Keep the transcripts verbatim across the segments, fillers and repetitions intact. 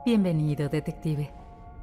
Bienvenido, detective.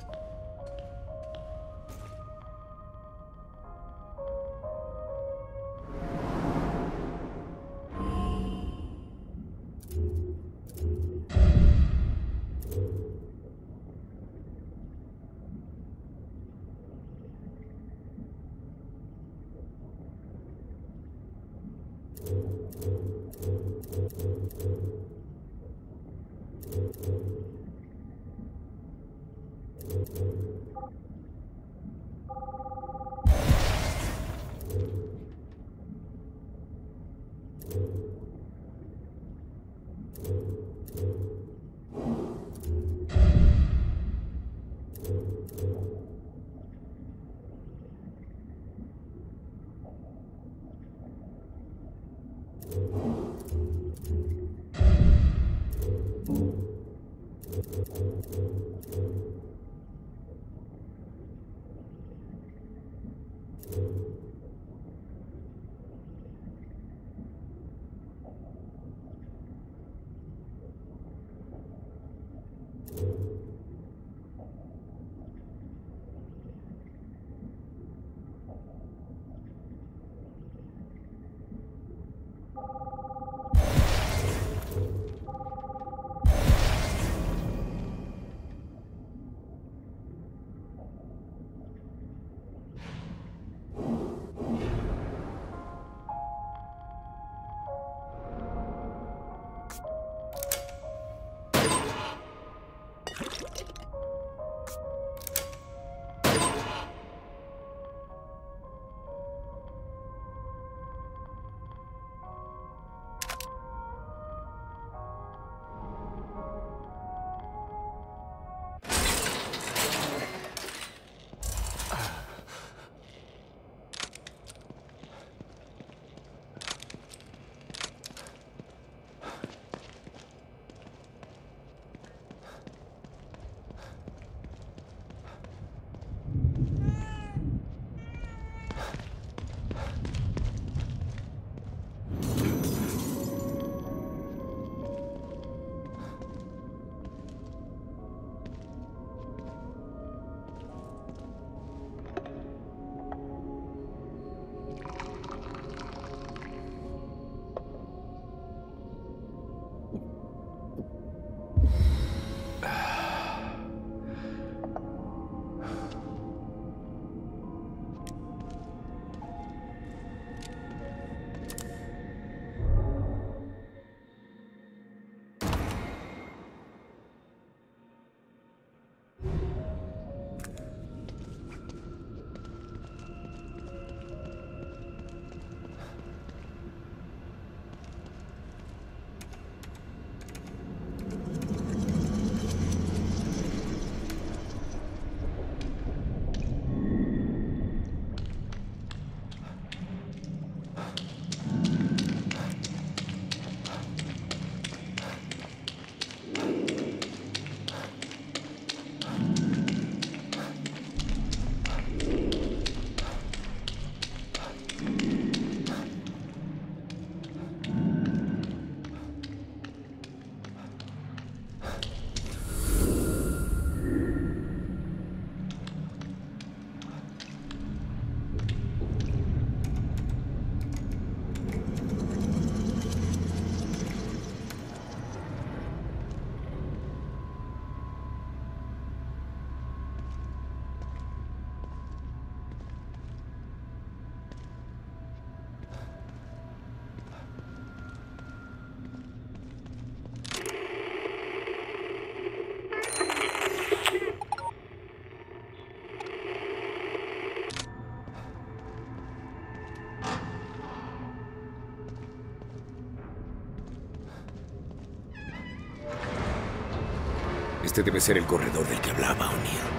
Este debe ser el corredor del que hablaba O'Neill.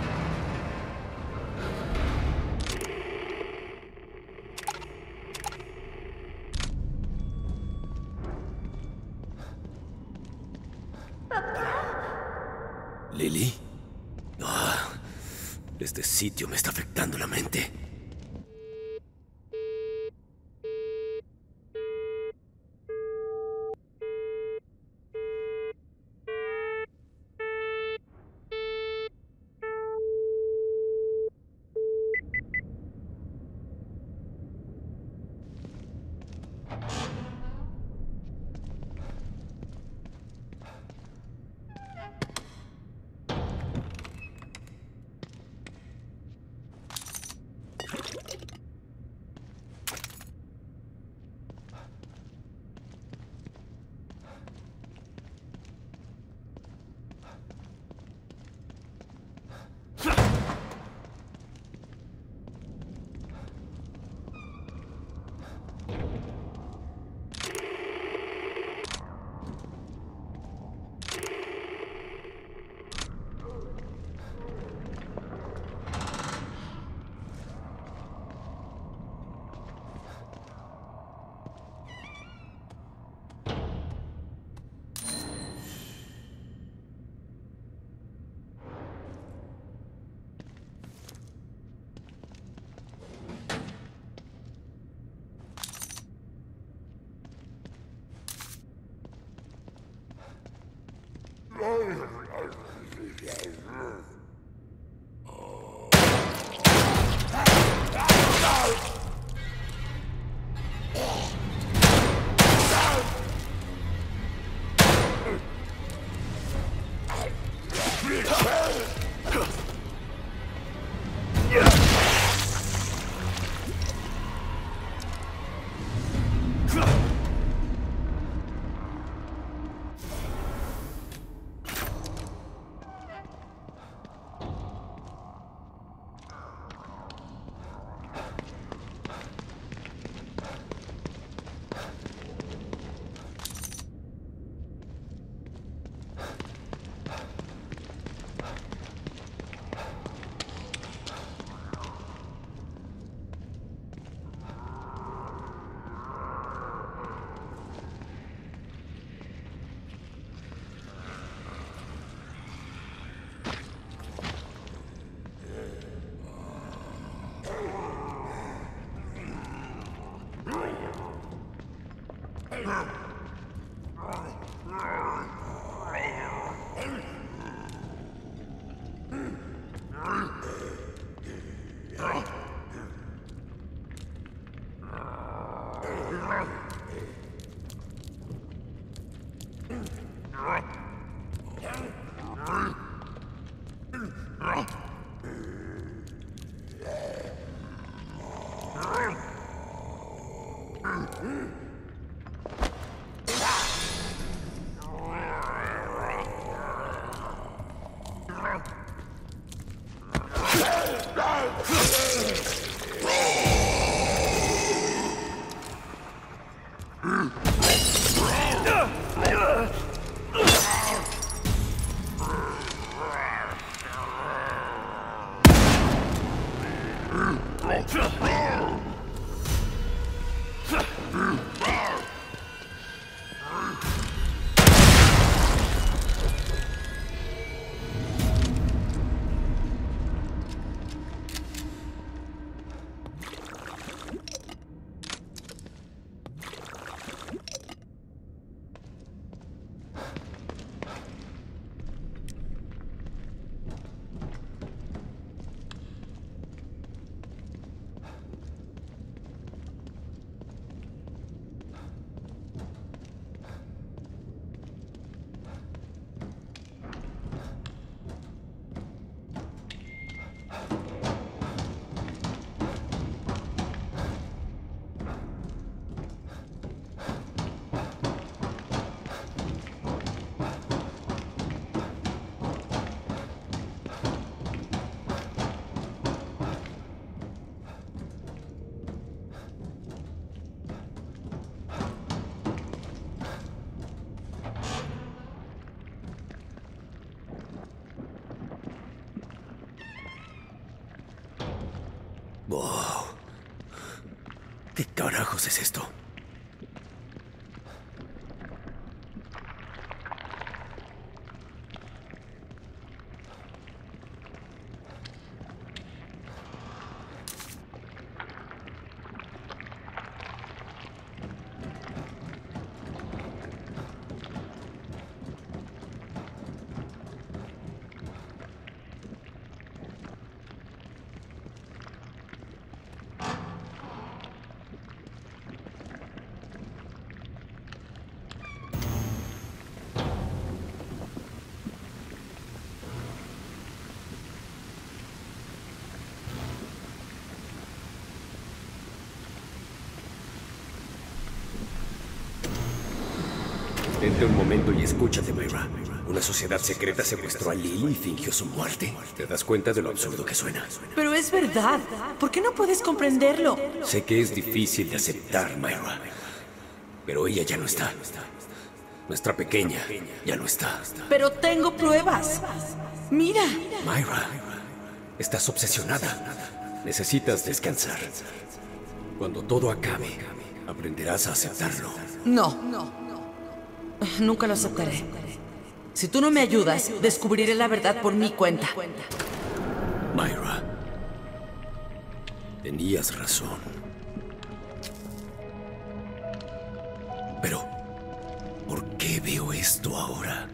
¿Lily? Ah, este sitio me está afectando la mente. Wow. ¿Qué carajos es esto? Detente un momento y escúchate, Myra. Una sociedad secreta secuestró a Lily y fingió su muerte. ¿Te das cuenta de lo absurdo que suena? Pero es verdad. ¿Por qué no puedes comprenderlo? Sé que es difícil de aceptar, Myra. Pero ella ya no está. Nuestra pequeña ya no está. Pero tengo pruebas. Mira. Myra, estás obsesionada. Necesitas descansar. Cuando todo acabe, aprenderás a aceptarlo. No. No. Nunca lo aceptaré. Si tú no me ayudas, descubriré la verdad por mi cuenta. Myra, tenías razón. Pero, ¿por qué veo esto ahora?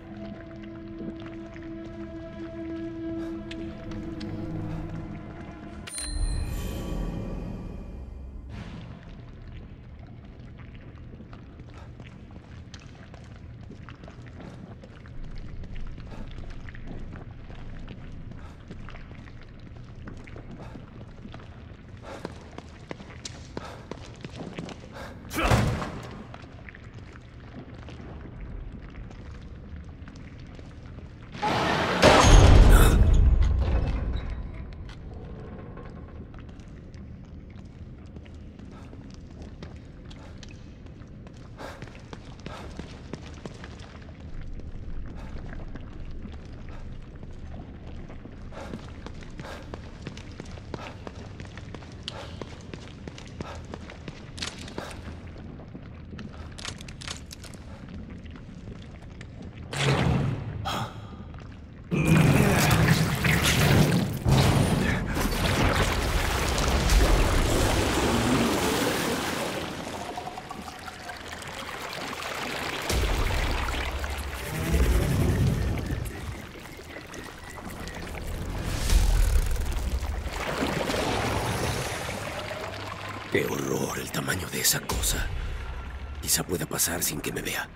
tamaño de esa cosa. Quizá pueda pasar sin que me vea.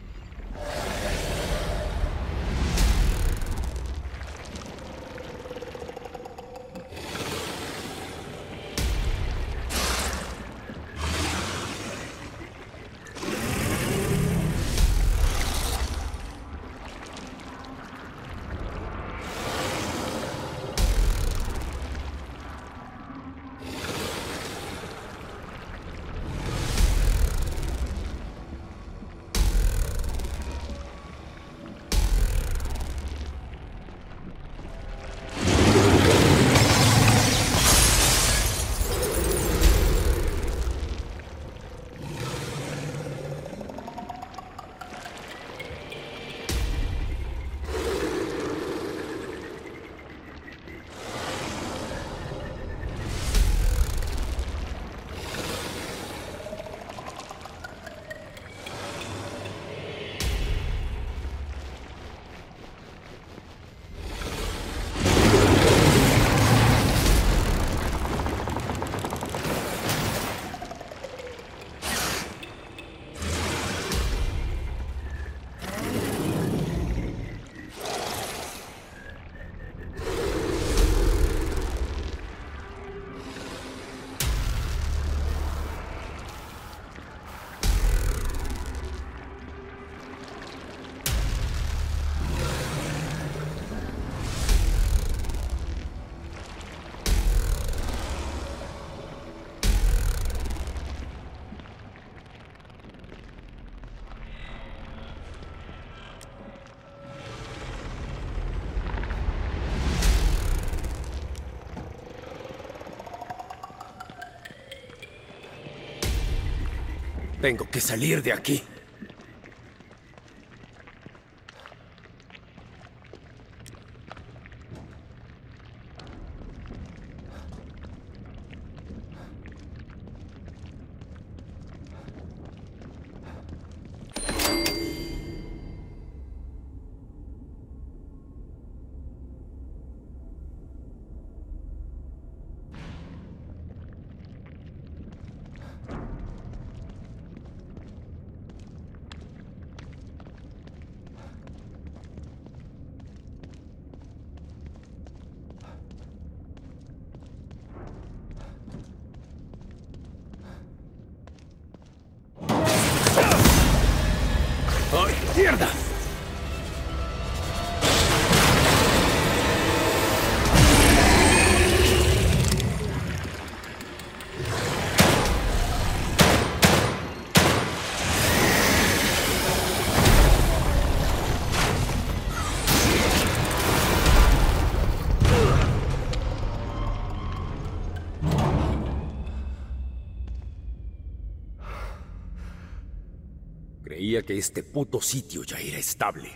Tengo que salir de aquí. ¡Ay, mierda! Creía que este puto sitio ya era estable.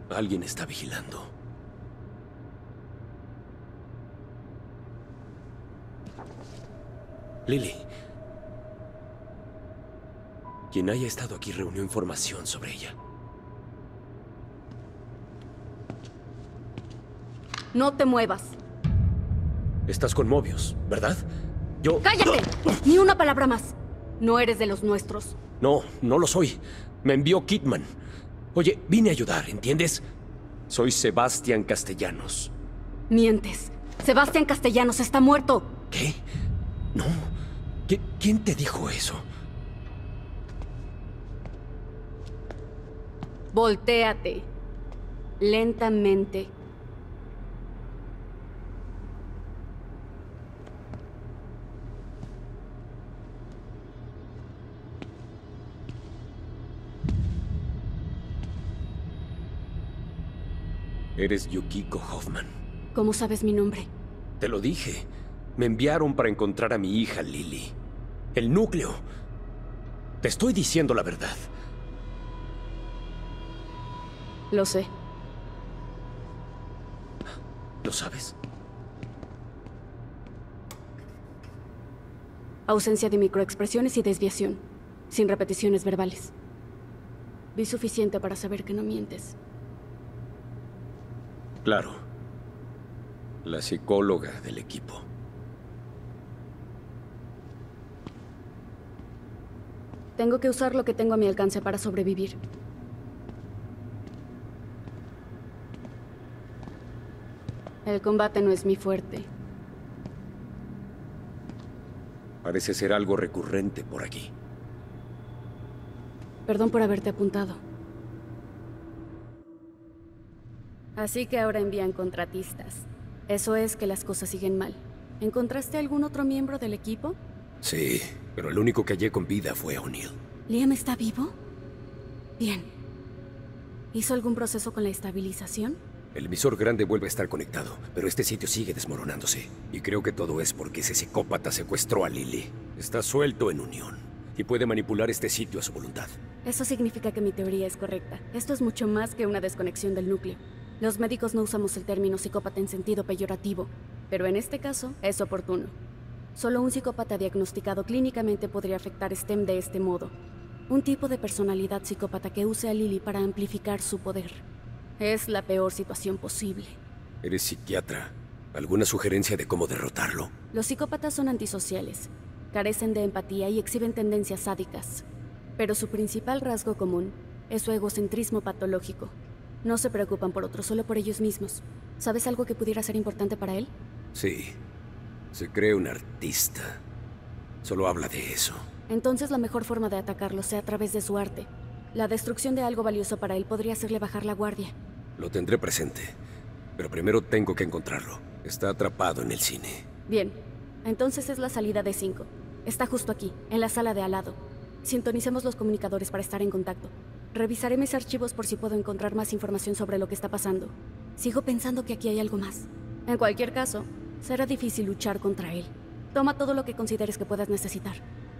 Alguien está vigilando. Lily. Quien haya estado aquí reunió información sobre ella. No te muevas. Estás con Mobius, ¿verdad? Yo... ¡Cállate! Ni una palabra más. No eres de los nuestros. No, no lo soy. Me envió Kidman. Oye, vine a ayudar, ¿entiendes? Soy Sebastián Castellanos. Mientes. Sebastián Castellanos está muerto. ¿Qué? No. ¿Qui- ¿Quién te dijo eso? Voltéate. Lentamente. Eres Yukiko Hoffman. ¿Cómo sabes mi nombre? Te lo dije. Me enviaron para encontrar a mi hija Lily. El núcleo. Te estoy diciendo la verdad. Lo sé. ¿Lo sabes? Ausencia de microexpresiones y desviación. Sin repeticiones verbales. Vi suficiente para saber que no mientes. Claro. La psicóloga del equipo. Tengo que usar lo que tengo a mi alcance para sobrevivir. El combate no es mi fuerte. Parece ser algo recurrente por aquí. Perdón por haberte apuntado. Así que ahora envían contratistas. Eso es que las cosas siguen mal. ¿Encontraste algún otro miembro del equipo? Sí, pero el único que hallé con vida fue O'Neill. ¿Liam está vivo? Bien. ¿Hizo algún proceso con la estabilización? El emisor grande vuelve a estar conectado, pero este sitio sigue desmoronándose. Y creo que todo es porque ese psicópata secuestró a Lily. Está suelto en unión y puede manipular este sitio a su voluntad. Eso significa que mi teoría es correcta. Esto es mucho más que una desconexión del núcleo. Los médicos no usamos el término psicópata en sentido peyorativo, pero en este caso es oportuno. Solo un psicópata diagnosticado clínicamente podría afectar STEM de este modo. Un tipo de personalidad psicópata que use a Lily para amplificar su poder. Es la peor situación posible. Eres psiquiatra. ¿Alguna sugerencia de cómo derrotarlo? Los psicópatas son antisociales, carecen de empatía y exhiben tendencias sádicas. Pero su principal rasgo común es su egocentrismo patológico. No se preocupan por otros, solo por ellos mismos. ¿Sabes algo que pudiera ser importante para él? Sí. Se cree un artista. Solo habla de eso. Entonces la mejor forma de atacarlo sea a través de su arte. La destrucción de algo valioso para él podría hacerle bajar la guardia. Lo tendré presente. Pero primero tengo que encontrarlo. Está atrapado en el cine. Bien. Entonces es la salida de cinco. Está justo aquí, en la sala de al lado. Sintonicemos los comunicadores para estar en contacto. Revisaré mis archivos por si puedo encontrar más información sobre lo que está pasando. Sigo pensando que aquí hay algo más. En cualquier caso, será difícil luchar contra él. Toma todo lo que consideres que puedas necesitar.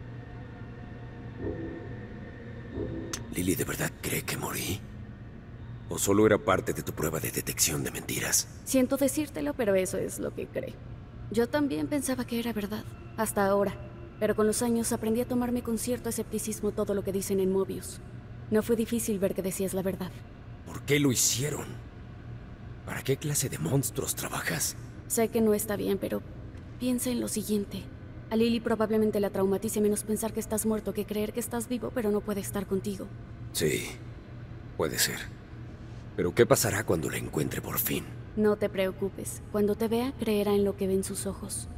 ¿Lily de verdad cree que morí? ¿O solo era parte de tu prueba de detección de mentiras? Siento decírtelo, pero eso es lo que cree. Yo también pensaba que era verdad, hasta ahora. Pero con los años aprendí a tomarme con cierto escepticismo todo lo que dicen en Mobius. No fue difícil ver que decías la verdad. ¿Por qué lo hicieron? ¿Para qué clase de monstruos trabajas? Sé que no está bien, pero piensa en lo siguiente. A Lily probablemente la traumatice menos pensar que estás muerto que creer que estás vivo, pero no puede estar contigo. Sí, puede ser. Pero ¿qué pasará cuando la encuentre por fin? No te preocupes. Cuando te vea, creerá en lo que ven sus ojos.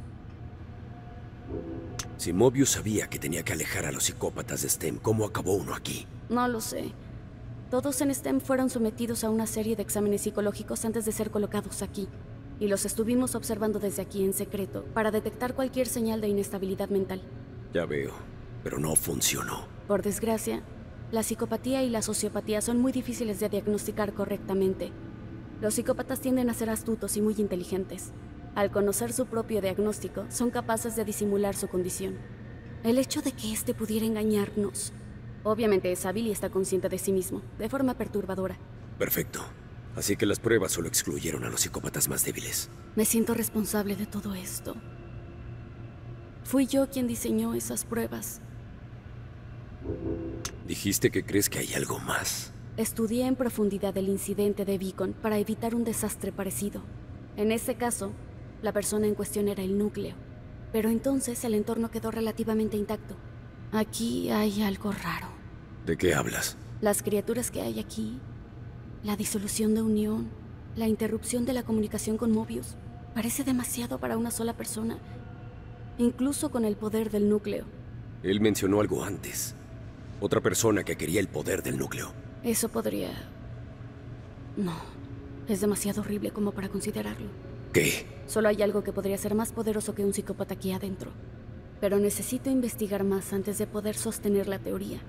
Si Mobius sabía que tenía que alejar a los psicópatas de STEM, ¿cómo acabó uno aquí? No lo sé. Todos en STEM fueron sometidos a una serie de exámenes psicológicos antes de ser colocados aquí. Y los estuvimos observando desde aquí en secreto para detectar cualquier señal de inestabilidad mental. Ya veo, pero no funcionó. Por desgracia, la psicopatía y la sociopatía son muy difíciles de diagnosticar correctamente. Los psicópatas tienden a ser astutos y muy inteligentes. Al conocer su propio diagnóstico, son capaces de disimular su condición. El hecho de que éste pudiera engañarnos... Obviamente es hábil y está consciente de sí mismo, de forma perturbadora. Perfecto. Así que las pruebas solo excluyeron a los psicópatas más débiles. Me siento responsable de todo esto. Fui yo quien diseñó esas pruebas. Dijiste que crees que hay algo más. Estudié en profundidad el incidente de Beacon para evitar un desastre parecido. En ese caso, la persona en cuestión era el núcleo. Pero entonces el entorno quedó relativamente intacto. Aquí hay algo raro. ¿De qué hablas? Las criaturas que hay aquí, la disolución de Unión, la interrupción de la comunicación con Mobius, parece demasiado para una sola persona, incluso con el poder del núcleo. Él mencionó algo antes. Otra persona que quería el poder del núcleo. Eso podría... No, es demasiado horrible como para considerarlo. ¿Qué? Solo hay algo que podría ser más poderoso que un psicópata aquí adentro. Pero necesito investigar más antes de poder sostener la teoría.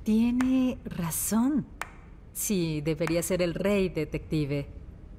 Tiene razón. Sí, debería ser el rey, detective.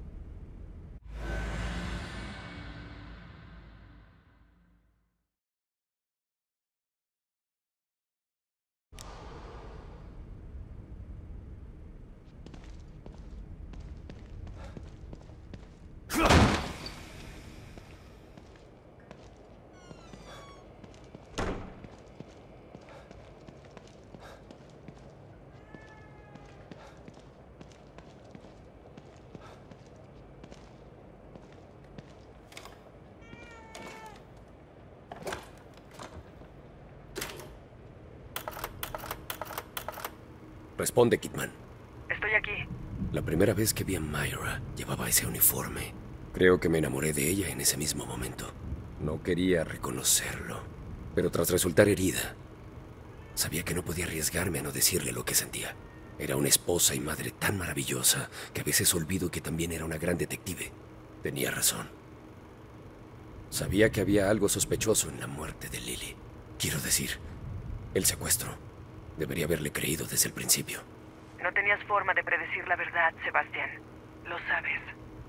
Responde, Kidman. Estoy aquí. La primera vez que vi a Myra, llevaba ese uniforme. Creo que me enamoré de ella en ese mismo momento. No quería reconocerlo, pero tras resultar herida, sabía que no podía arriesgarme a no decirle lo que sentía. Era una esposa y madre tan maravillosa que a veces olvido que también era una gran detective. Tenía razón. Sabía que había algo sospechoso en la muerte de Lily. Quiero decir, el secuestro. Debería haberle creído desde el principio. No tenías forma de predecir la verdad, Sebastián. Lo sabes.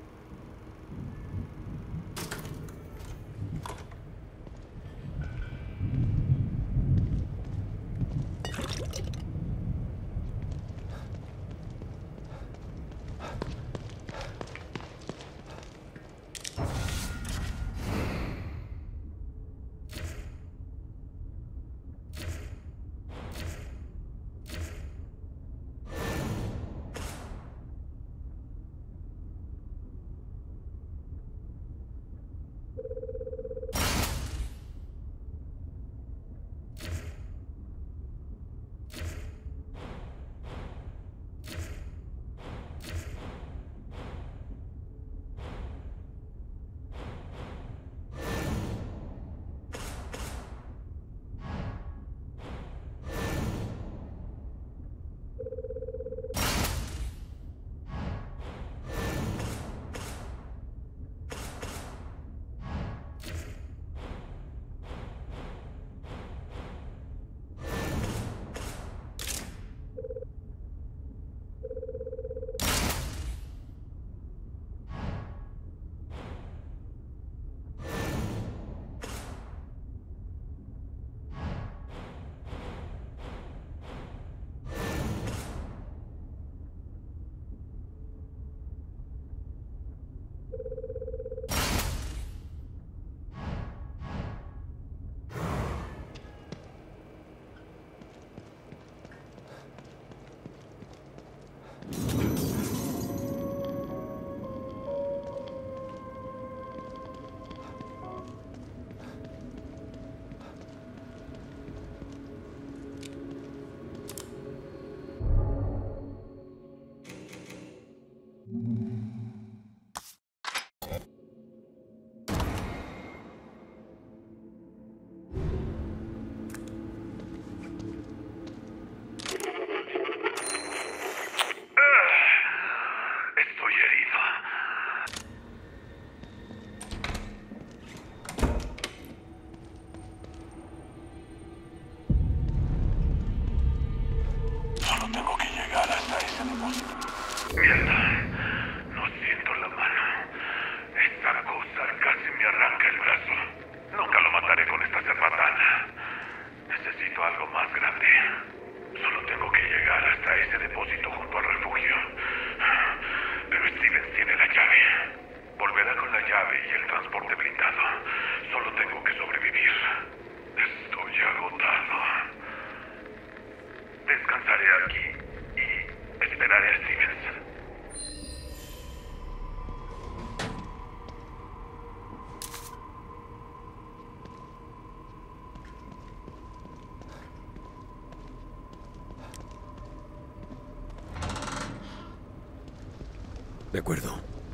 De acuerdo.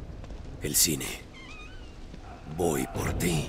El cine. Voy por ti.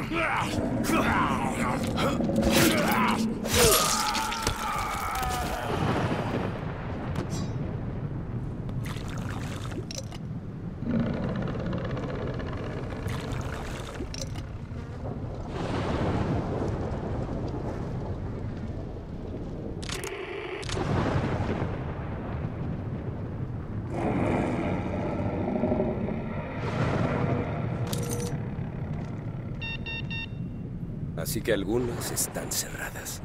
Así que algunas están cerradas.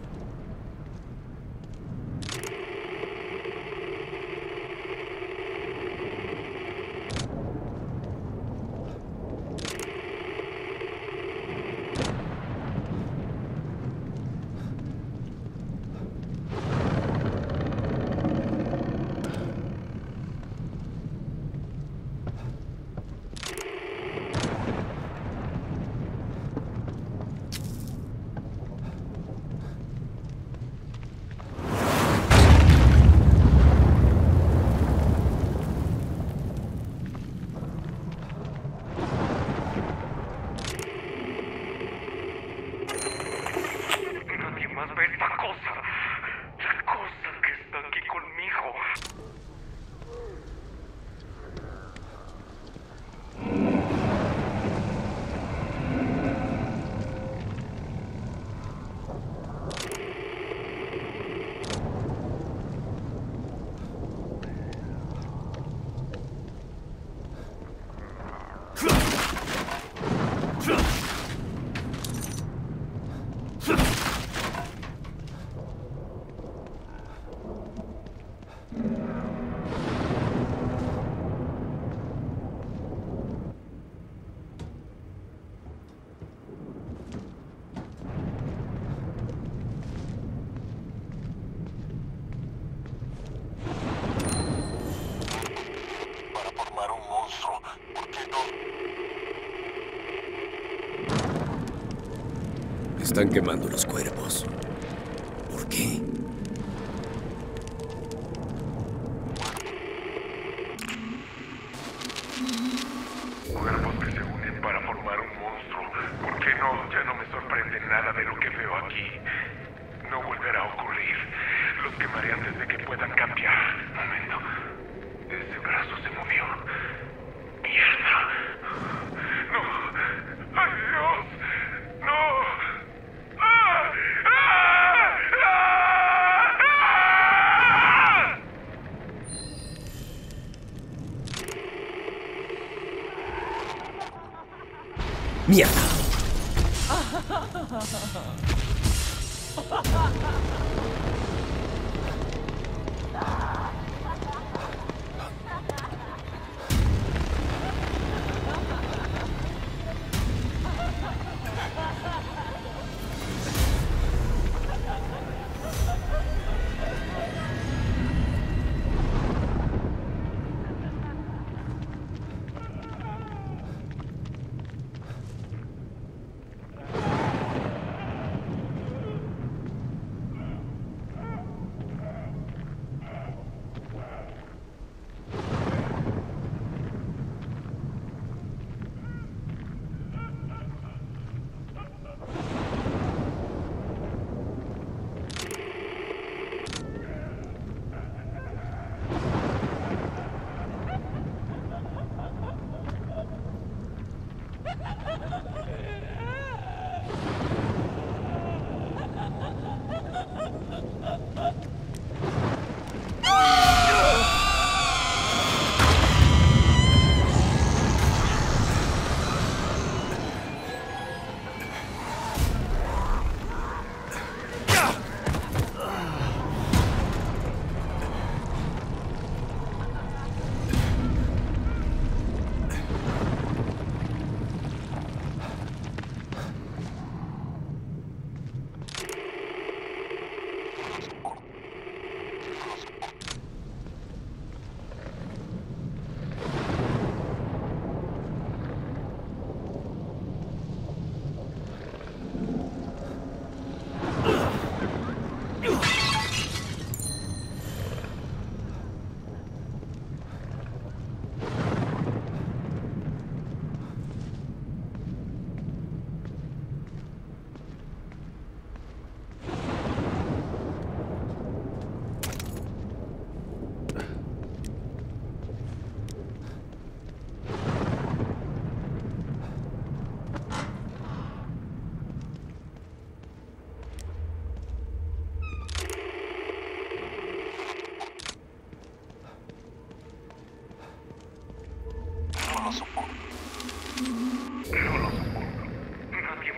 Están quemando los cuerpos. ¿Por qué? Cuerpos que se unen para formar un monstruo. ¿Por qué no? Ya no me sorprende nada de lo que veo aquí. No volverá a ocurrir. Los quemaré antes de que puedan cambiar. Un momento. Ese brazo se movió. ¡Mierda! ¡No! ¡Ay, Dios! ¡No! ¡Ah! ¡Ah! ¡Ah! ¡Mierda!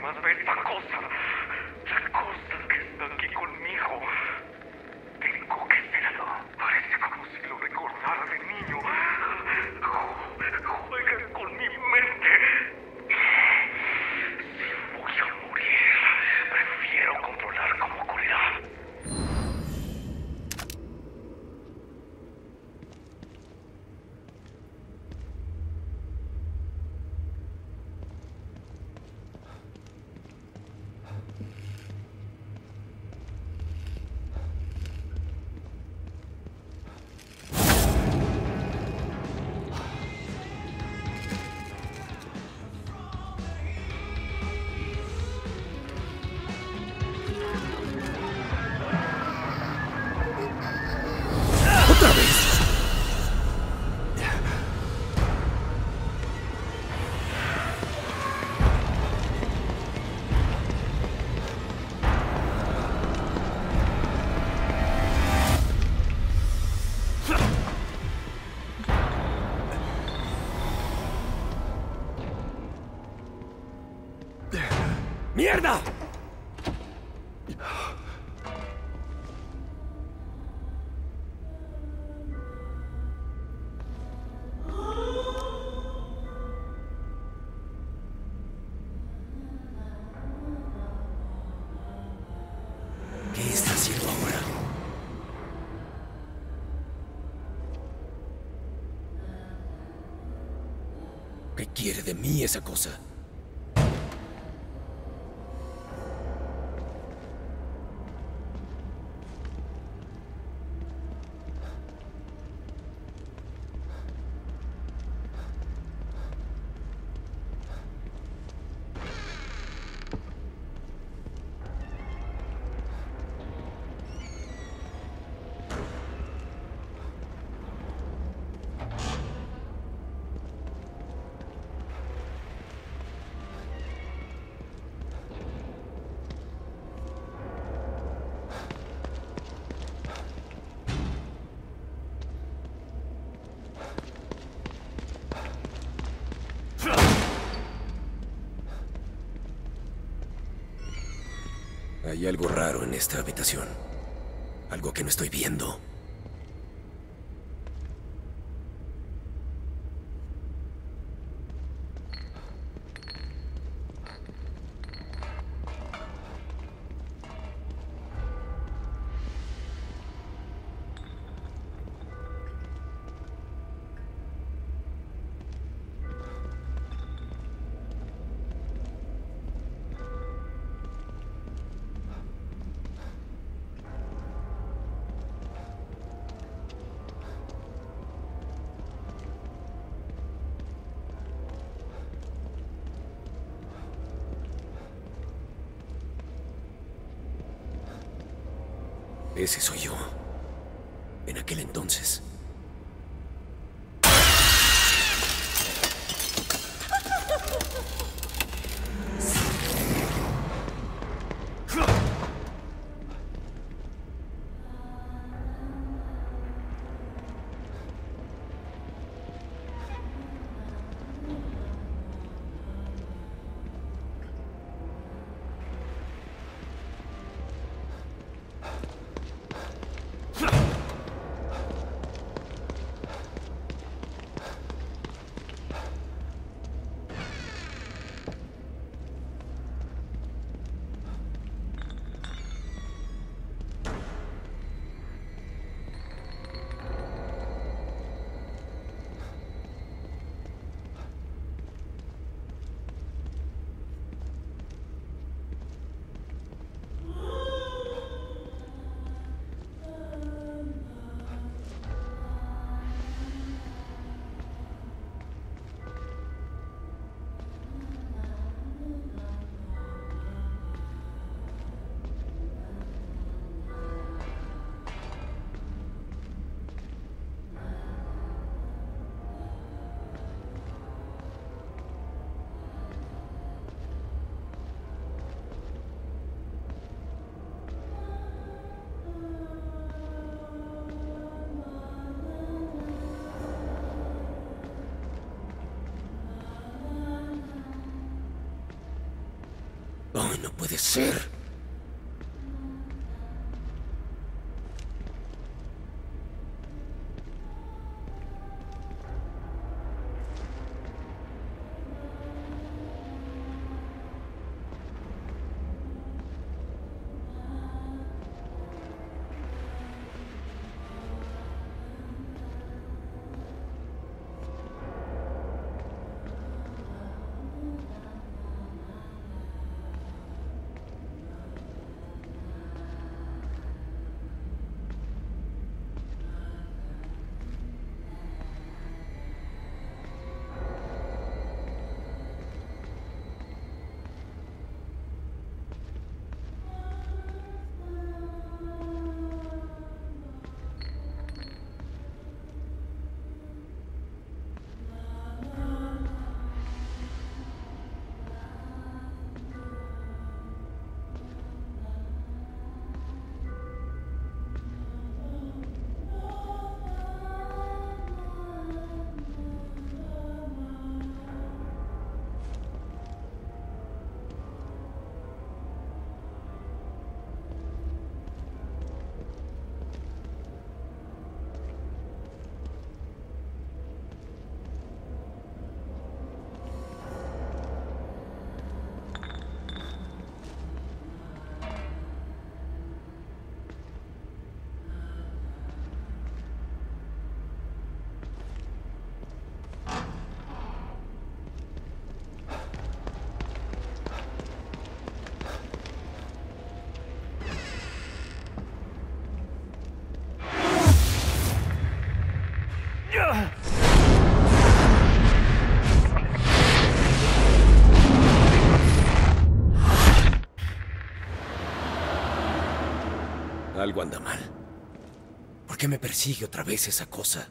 lágrimas, ve esta cosa. La cosa que está aquí conmigo. Tengo que verlo. Parece como si lo recordara de niño. Juegan con mi mente. Si voy a morir, prefiero controlar cómo ocurrirá. ¡Mierda! ¿Qué está haciendo ahora? ¿Qué quiere de mí esa cosa? Hay algo raro en esta habitación. Algo que no estoy viendo. Ese soy yo. En aquel entonces. ¡Ay, no puede ser! Algo anda mal. ¿Por qué me persigue otra vez esa cosa?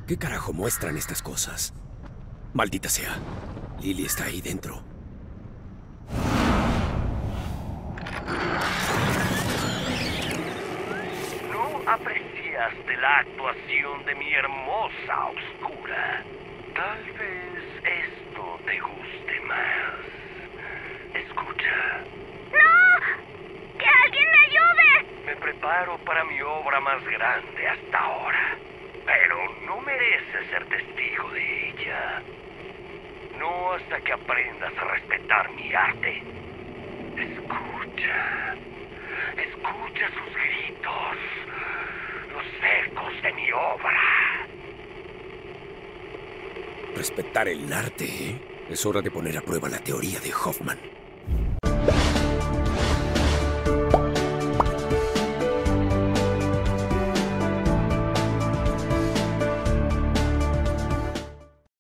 ¿Qué carajo muestran estas cosas? Maldita sea. Lily está ahí dentro. ¿No apreciaste la actuación de mi hermosa oscura? Tal vez esto te guste más. Escucha. ¡No! ¡Que alguien me ayude! Me preparo para mi obra más grande hasta ahora. Pero no mereces ser testigo de ella. No hasta que aprendas a respetar mi arte. Escucha. Escucha sus gritos. Los ecos de mi obra. Respetar el arte, ¿eh? Es hora de poner a prueba la teoría de Hoffman.